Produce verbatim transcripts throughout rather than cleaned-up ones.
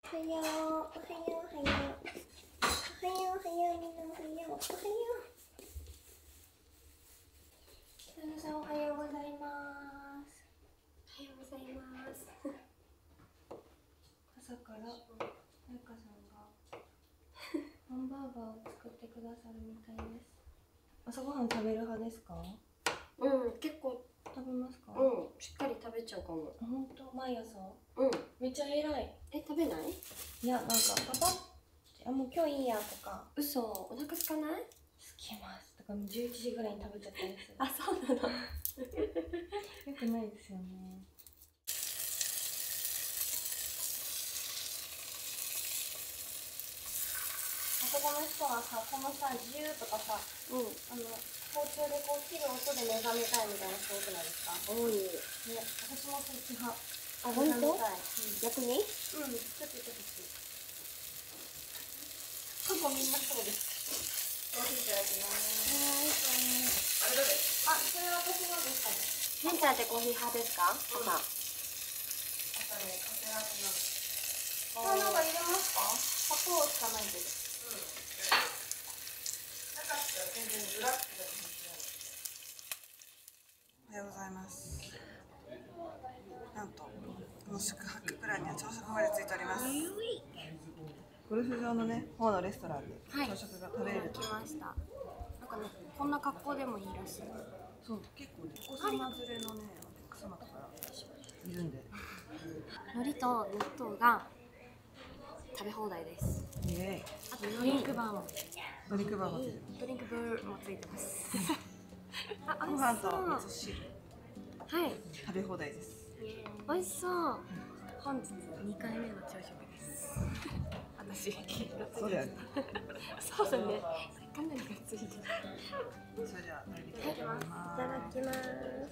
おはよう、おはよう、おはよう。おはよう、おはよう、みんなおはよう。おはよう。北野さん、おはようございます。おはようございます。朝から彩香さんがハンバーガーを作ってくださるみたいです。朝ごはん食べる派ですか？ うん、結構食べますか？ うん、しっかり食べちゃうかも。 本当、毎朝？ うん、 めっちゃ偉い。 え、食べない？ いや、なんかパパってあもう今日いいやとか。 嘘、お腹空かない？ 空きます。だからじゅういちじぐらいに食べちゃったりする。 あ、そうなの。 よくないですよね。男の人はさ、このさ、ジューとかさ、 うん、 あの包丁でこう切る音で目覚めたいみたいな人多くないですか？ 多い。 ね、私もそっち派。 あ、本当？ うん、 逆に？ うん、ちょっとちょっとちょっと。過去みんなそうです。コーヒーいただきます。はい、あれどれ？あ、それは私のですかね。 ケンちゃんってコーヒー派ですか？朝。 朝ね、カフェラテなの。あ、なんか入れますか？砂糖しかないけど。うん。なかったら全然ブラックでもしない。 おはようございます。なんとこの宿泊プランには朝食までついております。ゴルフ場のね、方のレストランで朝食が食べれる。 来ました。なんかね、こんな格好でもいいらしい。 そう、結構ね、お子様連れのね、お客様とかいるんで。 海苔と納豆が食べ放題です。 イエあとドリンクバーも。 ーイ。ドリンクバーもついてる。 ドリンクブーもついてます。あ、 ご美味しそう。 飯と味噌汁はい。 食べ放題です。 美味しそう。本日にかいめの朝食です。私、 そうだよね。 そうだね。かなりがっつりで。 それでは食べていただきまいただきます。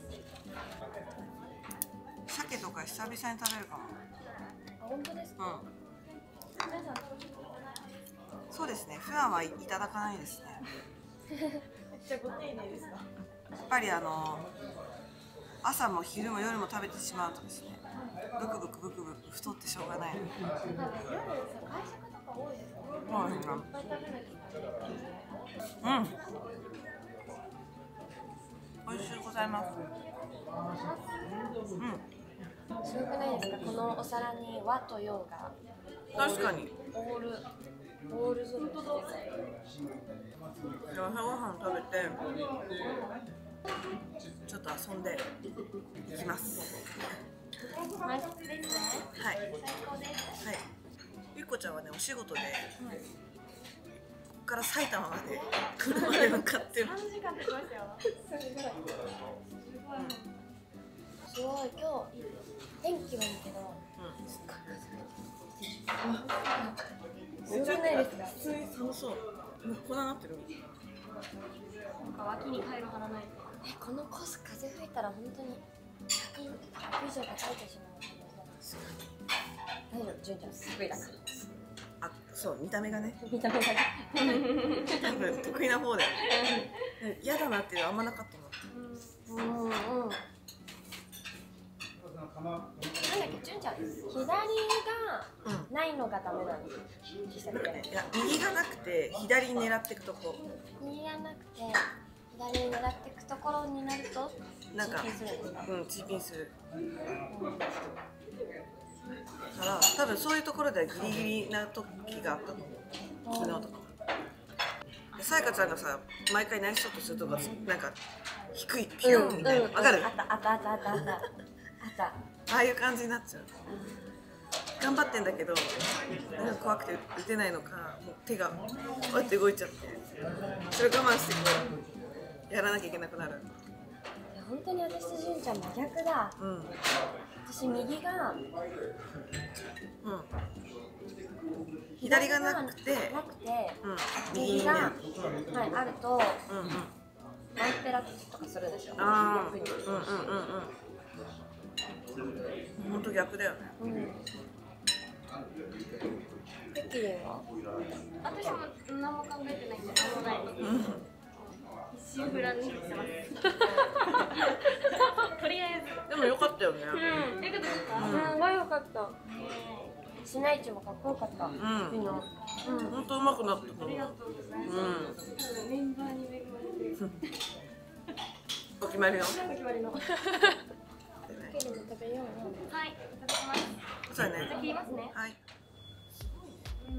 す。鮭とか久々に食べるかも。 あ、本当ですか？ うん。 皆さん、 そうですね。普段はいただかないですね。 じゃあご丁寧ですか？ やっぱりあの朝も昼も夜も食べてしまうとですね、ブクブクブクブク太ってしょうがないので。 夜さ、会食とか多いですか？ はい、 いっぱい食べなきゃいけない。 うん。美味しゅうございます。うん。 すごくないですか？このお皿に和と洋が確かに。 オールオール揃いです。 朝ごはん食べてちょっと遊んでいきます。 マジですね。 はい。 最高です。 はい。ゆっこちゃんはね、お仕事で、ここから埼玉まで車で向かってる。 さんじかん経ちましたよ。すごい。すごい。すごい。今日天気はいいけど、すっごい風。すごくないですか？ 普通に寒そう。もうこんななってる。 なんか脇にカイロ貼らないと。え、このコース風吹いたら本当にひゃく以上叩いてしまう。大丈夫、純ちゃんすごいだから。 あ、そう、見た目がね。 見た目がね。 多分得意な方だよね。嫌だなっていうのあんまなかったの。 うんうん。なんだっけ、純ちゃん、左がないのがダメなんでしたっけ？ いや、右がなくて左に狙っていくとこ。 右がなくて左に狙っていくところになるとなんか、 チーピンするんですか？ うん、チーピンする。だから多分そういうところではギリギリな時があったの。昨日とか。さやかちゃんがさ、毎回ナイスショットするとかなんか低いピュンみたいな。わかる？ あったあったあったあったあったあった。 ああいう感じになっちゃう。頑張ってんだけど、なんか怖くて打てないのか、もう手がこうやって動いちゃって、それ我慢してこうやらなきゃいけなくなる。 いや本当に私と純ちゃん真逆だ。 うん。 私右が、 うん。左がなくて、 なくて、 うん。 右が、はい、あると、 うんうん。 マンペラとかするでしょ。 ああ。うんうんうんうん。本当逆だよね。 うん。ペッキリンは？私も何も考えてないんで、何もないです。 うん。 一瞬フランにしてます。とりあえず。 でも良かったよね。 うん。よかったですか？うん、すごい良かった。 市内地もかっこよかった。 うん。 うん。 本当うまくなったと思う。 ありがとうございます。 うん。 メンバーに恵まれてる。 お決まりの。 お決まりの。ケリで食べようよ。はい、いただきます。 そうやね。 じゃあ切りますね。 はい。 うん。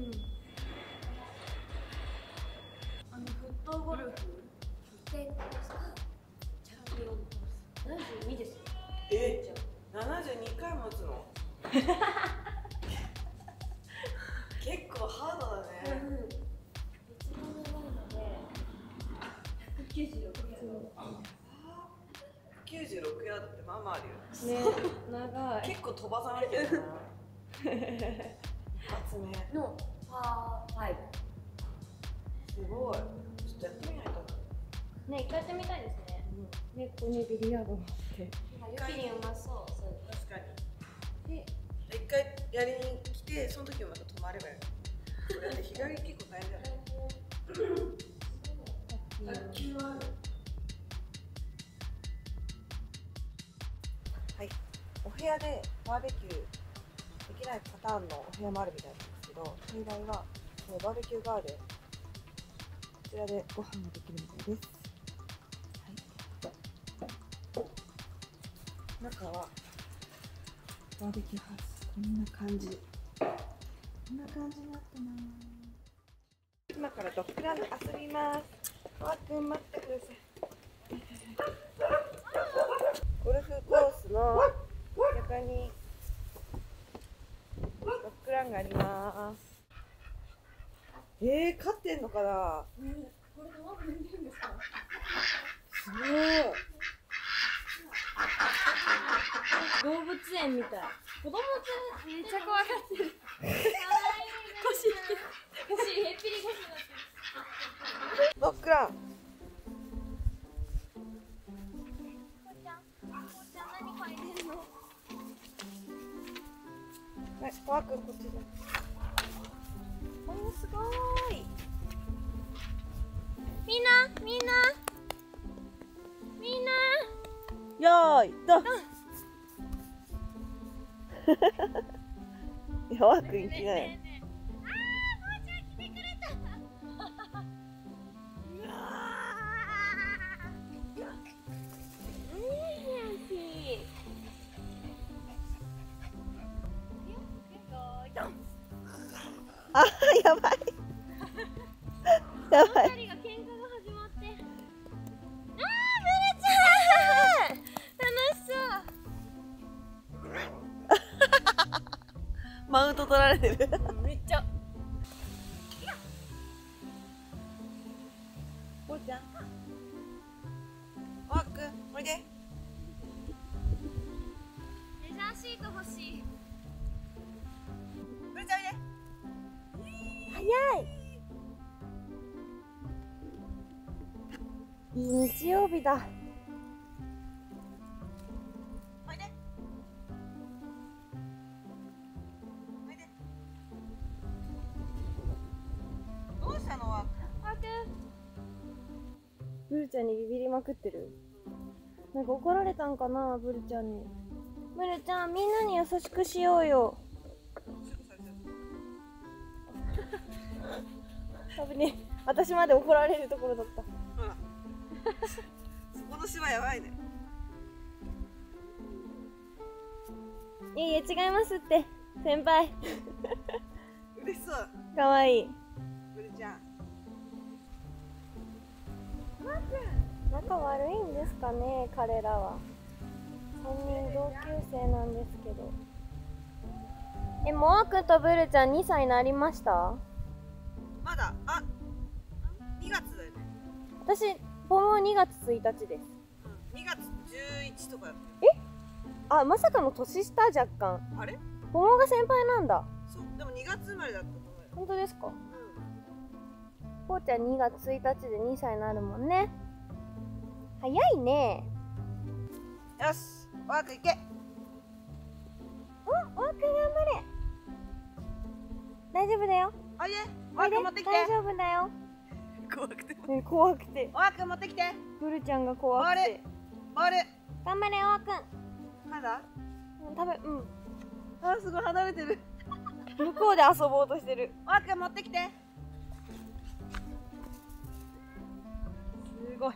あのフットゴルフ。フットですか。チャンピオンコース。ななじゅうにですよ。 え、七十二回も打つの？結構ハードだね。 一番長いのでひゃくきゅうじゅうろくヤード。 きゅうじゅうろくヤードってまあまああるよ。 ね、長い。 結構飛ばさないけどな。一発目。 のパーファイブ。 すごい。ちょっとやってみないと。 ね、一回やってみたいですね。 ね、ここにビリヤードがあって。 ユキリンうまそう。そう。 確かに。で、一回やりに来て、その時もまた止まればいい。これだって日帰り結構大変だよね。卓球はある。はい。お部屋でバーベキューできないパターンのお部屋もあるみたいなんですけど、最大はこのバーベキューガーデン。こちらでご飯ができるみたいです。中はバーベキューハウス、こんな感じこんな感じになってます。今からドッグランで遊びます。わーくん待ってください。ゴルフコースの中にドッグランがあります。えー、飼ってんのかな。 これどう踏んでるんですか。 すごい。 動物園みたい。子供ってめっちゃ怖がってる。可愛い。腰、腰、へっぴり腰になってる。 ドッグラン。 こうちゃん、こうちゃん何描いてんの。 はい、ワーくんこっちだ。おー、すごーい。 みんな、みんな。みんな。 よーい、ドン。いや、ワーくんいきなよ。 あー、もうちゃん来てくれた。 あー、やばい。やばい。 二人が喧嘩が始まって。あー、ブルちゃん。楽しそう。 マウント取られてる。 めっちゃ。 おうちゃん。ワーくん、おいで。 レジャーシート欲しい。 ブルちゃんおいで。 早い。いい日曜日だ。 おいで。おいで。どうしたのワーくん。 ワーくん。ブルちゃんにビビりまくってる。なんか怒られたんかな、ブルちゃんに。ブルちゃん、みんなに優しくしようよ。多分ね、私まで怒られるところだった。 ほら。そこの島やばいね。 いえいえ、違いますって、先輩。 嬉しそう。 かわいい。 ブルちゃん。 仲悪いんですかね、彼らは。さんにん同級生なんですけど。え、モアくんとブルちゃんにさいになりました？ まだ、あ、にがつだよね。 私、ポモにがつついたちです。 うん、にがつじゅういちとかだったえ？あ、まさかの年下若干。 あれ？ ポモが先輩なんだ。 そう、でもにがつ生まれだったと思うよ。 本当ですか？ うこうちゃんにがつついたちでにさいになるもんね。早いね。 ん。よし、ワーク行け。 お、ワーくん頑張れ。大丈夫だよ。 おいで、ワーク持ってきて。 大丈夫だよ。 怖くて。 ね、怖くて。 ワーク持ってきて。 ブルちゃんが怖くて。 ボール。 頑張れ、ワーくん。 まだ？ うん、食べ、うん。 あ、すごい離れてる。 向こうで遊ぼうとしてる。ワーク持ってきて。すごい。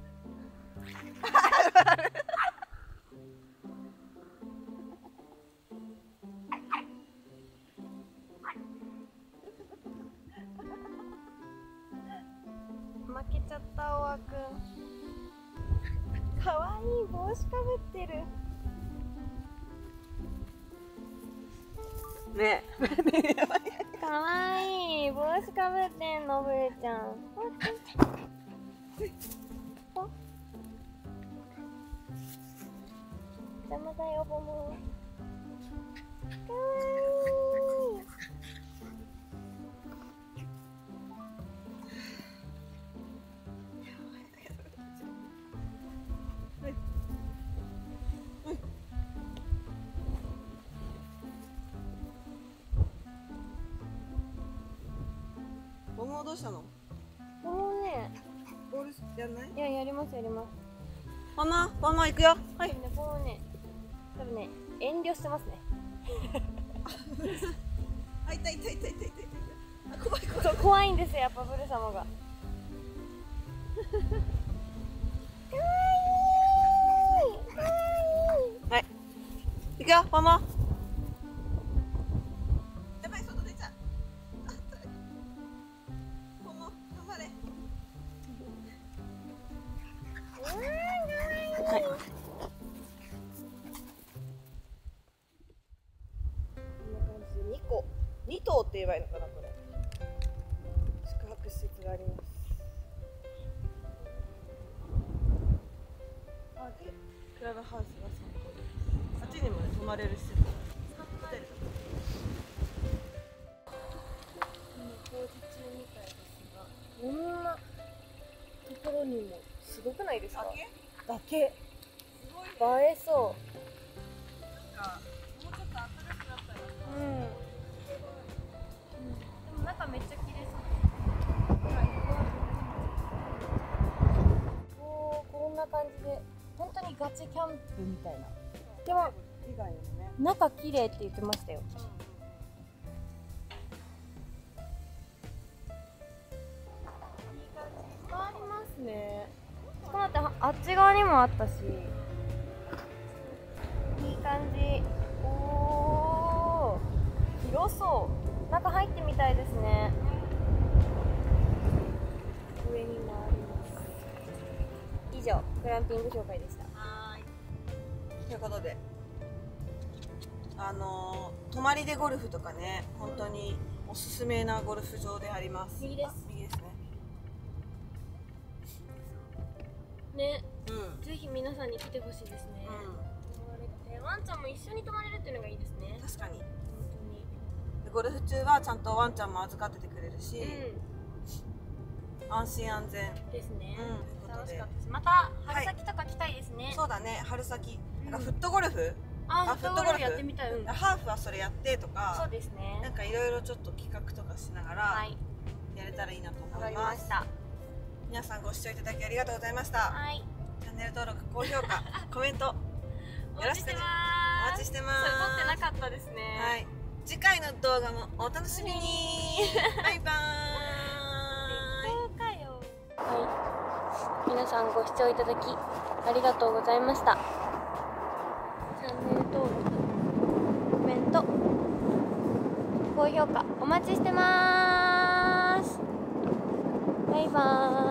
負けちゃったおわくん。かわいい帽子かぶってる。 ねかわいい帽子かぶってんの、ブルちゃん。邪魔だよ、ボモ。かわいい。 ボモどうしたの？ ボモね、 ボールやんない？ いや、やりますやります。 ボモボモ行くよ。はい。 ね、ボモね、多分ね、遠慮してますね。 あ、痛い痛い痛い痛い痛い痛い。あ、怖い怖い。 そう、怖いんですよ、やっぱブル様が。かわいい。かわいい。 はい。行くよ、ボモ。やばい、外出ちゃう。ボモ、頑張れ。はい。にこ、に棟って言えばいいのかな、これ。宿泊施設があります。あ、で、クラブハウスがさんこです。あっちにもね、泊まれる施設がホテルが。 工事中みたいですが、こんなところにもすごくないですか？崖。 すごいね。 映えそなんか、もうちょっと暖かくなったら。 う。うん。でも中めっちゃ綺麗そう。おー、こんな感じで、本当にガチキャンプみたいな。でも以外にもね。 中綺麗って言ってましたよ。ありますね。しかも待って、あっち側にもあったし、いい感じ。おー、広そう。中入ってみたいですね。上にもあります。以上、グランピング紹介でした。 はーい。ということで、あのー、泊まりでゴルフとかね、本当におすすめなゴルフ場であります。 右です。 あ、右ですね。 ね、 うん。 ぜひ皆さんに来てほしいですね。泊まれて、ワンちゃんも一緒に泊まれるっていうのがいいですね。 確かに。 本当に。 でゴルフ中はちゃんとワンちゃんも預かっててくれるし、 う安心安全。 ん、ですね。 うん、ということで楽しかったです。また春先とか来たいですね。 そうだね、春先。 うんなんかフットゴルフ、 あ、 あフットゴルフやってみたい。うん。 ハーフはそれやってとそうか、 ですね。 なんかいろいろちょっと企画とかしながらはい。 やれたらいいなとわか思いま。 りますした。 皆さんご視聴いただきありがとうございました。 はい。 チャンネル登録、高評価、コメントよお待ちしてろしくね。 ます。 お待ちしてます。 それ撮ってなかったですね。 はい。次回の動画もお楽しみに。バイバーイ。 そうかよ。はい。皆さんご視聴いただきありがとうございました。チャンネル登録、コメント、高評価お待ちしてます。バイバーイ。